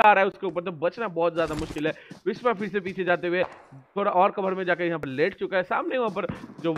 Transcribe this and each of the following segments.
आ रहा है उसके ऊपर, तो बचना बहुत ज्यादा मुश्किल है। विस्पर फिर से पीछे जाते हुए थोड़ा और कवर में जाकर यहाँ पर लेट चुका है। सामने वहां पर जो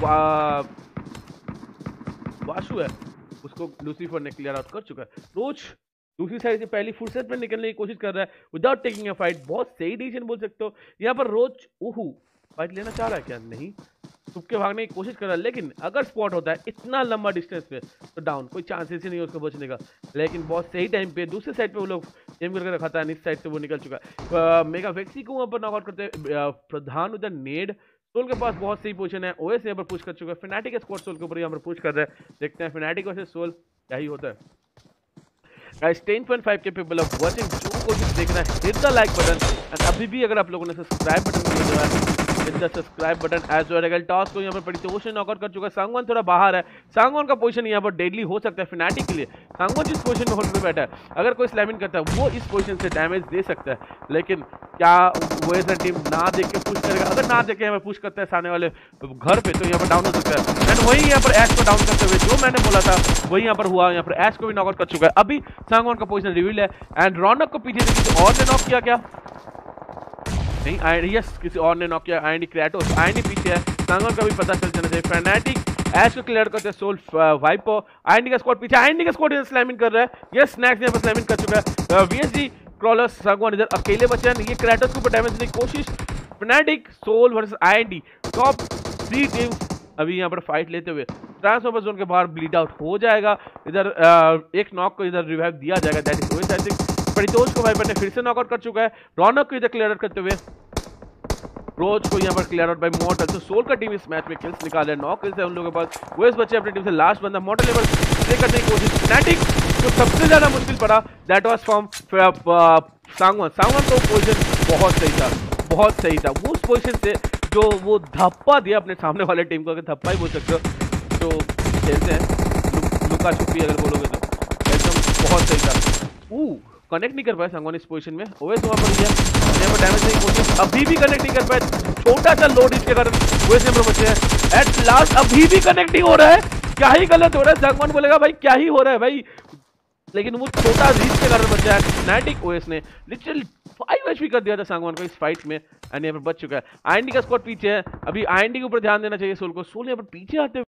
वाशु है उसको लूसीफर ने क्लियर आउट कर चुका है। रोज दूसरी साइड से पहली फुर्सत में निकलने की कोशिश कर रहा है विदाउट टेकिंग अ फाइट। बहुत सही डिसीजन बोल सकते हो यहाँ पर। रोज ओहू फाइट लेना चाह रहा है क्या? नहीं, छुप के भागने की कोशिश कर रहा है, लेकिन अगर स्पॉट होता है इतना लंबा डिस्टेंस पे तो डाउन, कोई चांसेस ही नहीं है उसको बचने का। लेकिन बहुत सही टाइम पे दूसरे साइड पे वो लोग एम करके रखा था, इस साइड से वो निकल चुका है। मेगा वेक्सी को वहां पर नॉकआउट करते प्रधान उधर नेड। सोल के पास बहुत सही पोजीशन है। ओएस यहाँ पर पुश कर चुका है। फिनाटिक स्क्वाड सोल के ऊपर यहाँ पर पुश कर रहा है। देखते हैं फिनाटिक वर्सेस सोल क्या ही होता है। Guys, 10.5 capable of watching, जो कोशिश देखना है hit the like button and अभी भी अगर आप लोगों ने सब्सक्राइब बटन को दबाया है hit the subscribe button as well। अगर टॉस को यहाँ पर पड़ी तो ओशन नॉकआउट कर चुका है। सांगवान थोड़ा बाहर है। सांगवान का पोजीशन यहाँ पर डेडली हो सकता है फिनाटिक के लिए। सांगवान जिस पोजीशन में होल्ड पे बैठा है, अगर कोई स्लैमिंग करता है वो इस पोजीशन से डैमेज दे सकता है, लेकिन क्या वो ऐसा टीम ना देख के पुश करेगा? अगर ना देख के यहाँ पर पुश करता है सामने वाले घर पे तो यहाँ पर डाउन हो सकता है। एंड वही यहाँ पर ऐश को डाउन करते हुए जो मैंने बोला था वही यहाँ पर हुआ। यहाँ पर ऐश को भी नॉकआउट कर चुका है। अभी सांगवान का पोजीशन रिवील है एंड रौनक को पीछे से किसी और ने नॉक किया क्या? नहीं, यस किसी और ने नॉक किया। आईएनडी क्रेटोस, आईएनडी पीछे है। सांगवान का भी पता चल जाना चाहिए। फैनेटिक ऐश को क्लियर करते हैं। सोल वाइपर, आईएनडी का स्क्वाड पीछे। आईएनडी का स्क्वाड इधर स्लैमिंग कर रहा है। यस स्नैक्स यहाँ पर स्लैमिंग कर चुका है। वीएसजी क्रॉलर्स सांगवान इधर अकेले बचे हैं। ये क्रेटोस के ऊपर डैमेज देने की कोशिश। Fanatic Soul versus IND, top 3 teams अभी यहाँ पर फाइट लेते हुए। ट्रांसफर जोन के बाहर ब्लीड आउट हो जाएगा। इधर एक नॉक को इधर रिवाइव दिया जाएगा। That is OS. I think Paritosh को वाइपर ने फिर से नॉकआउट कर चुका है। रौनक को इधर क्लियर आउट करते हुए रोज को यहाँ पर क्लियर आउट बाय मॉर्टल। तो सोल का टीम इस मैच में किल्स निकाले हैं। 9 किल्स है उन लोगों के पास। ओएस बचे अपनी टीम से लास्ट बंदा मॉर्टल लेवल प्ले करने की कोशिश। फैनेटिक तो सबसे ज्यादा मुश्किल पड़ा that was from Sangwan. Sangwan का पोजीशन बहुत सही था, बहुत सही था। वो उस पोजीशन से जो वो धप्पा दिया अपने सामने वाले टीम को, अगर धप्पा ही बोल सकते हो तो खेलते हैं लुका छुपी अगर बोलोगे तो एकदम बहुत सही था। कनेक्ट नहीं कर पाए सांगवान इस पोजीशन में। ओएस वहां पर यहाँ पर डैमेज नहीं कोशिश, अभी भी कनेक्ट नहीं कर पाए। छोटा सा लोड इसके कारण ओएस यहाँ पर बचे हैं। एट लास्ट अभी भी कनेक्ट नहीं हो रहा है। क्या ही गलत हो रहा है? सांगवान बोलेगा भाई क्या ही हो रहा है भाई, लेकिन वो छोटा रीच के कारण बचा है। फैनेटिक ओएस ने लिटरली 5 एचपी कर दिया था सांगवान को इस फाइट में एंड यहाँ पर बच चुका है। आईएनडी का स्क्वाड पीछे है। अभी आईएनडी के ऊपर ध्यान देना चाहिए सोल को। सोल यहाँ पर पीछे आते